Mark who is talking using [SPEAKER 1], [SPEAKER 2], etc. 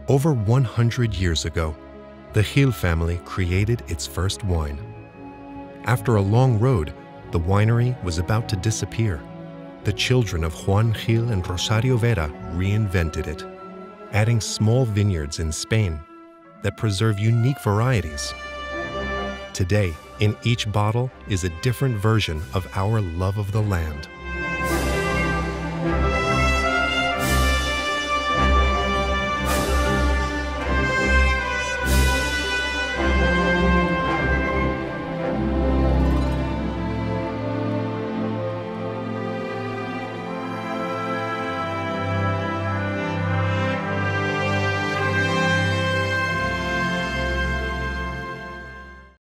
[SPEAKER 1] Over 100 years ago, the Gil family created its first wine. After a long road, the winery was about to disappear. The children of Juan Gil and Rosario Vera reinvented it, adding small vineyards in Spain that preserve unique varieties. Today, in each bottle is a different version of our love of the land.